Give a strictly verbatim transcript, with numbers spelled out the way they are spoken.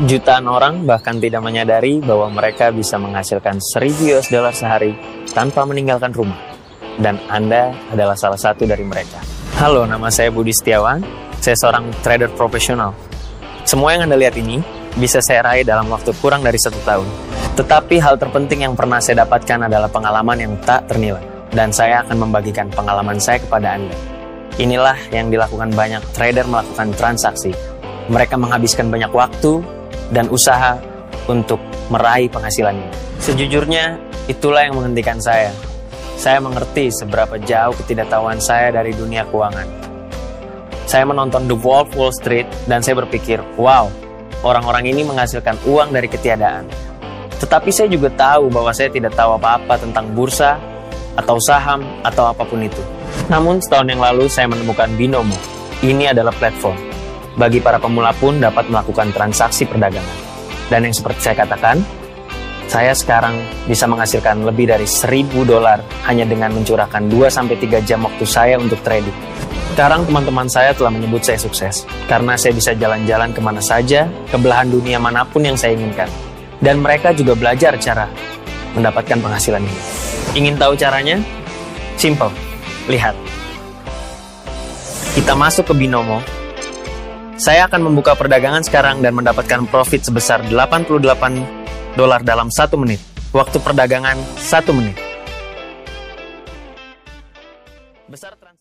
Jutaan orang bahkan tidak menyadari bahwa mereka bisa menghasilkan seribu U S dollar sehari tanpa meninggalkan rumah. Dan Anda adalah salah satu dari mereka. Halo, nama saya Budi Setiawan. Saya seorang trader profesional. Semua yang Anda lihat ini bisa saya raih dalam waktu kurang dari satu tahun. Tetapi hal terpenting yang pernah saya dapatkan adalah pengalaman yang tak ternilai. Dan saya akan membagikan pengalaman saya kepada Anda. Inilah yang dilakukan banyak trader melakukan transaksi. Mereka menghabiskan banyak waktu dan usaha untuk meraih penghasilan ini. Sejujurnya, itulah yang menghentikan saya. Saya mengerti seberapa jauh ketidaktahuan saya dari dunia keuangan. Saya menonton The Wolf of Wall Street dan saya berpikir, wow, orang-orang ini menghasilkan uang dari ketiadaan. Tetapi saya juga tahu bahwa saya tidak tahu apa-apa tentang bursa, atau saham, atau apapun itu. Namun setahun yang lalu saya menemukan Binomo. Ini adalah platform bagi para pemula pun dapat melakukan transaksi perdagangan. Dan yang seperti saya katakan, saya sekarang bisa menghasilkan lebih dari seribu dolar hanya dengan mencurahkan dua sampai tiga jam waktu saya untuk trading. Sekarang teman-teman saya telah menyebut saya sukses, karena saya bisa jalan-jalan kemana saja, ke belahan dunia manapun yang saya inginkan. Dan mereka juga belajar cara mendapatkan penghasilan ini. Ingin tahu caranya? Simple. Lihat. Kita masuk ke Binomo. Saya akan membuka perdagangan sekarang dan mendapatkan profit sebesar delapan puluh delapan dolar dalam satu menit. Waktu perdagangan satu menit.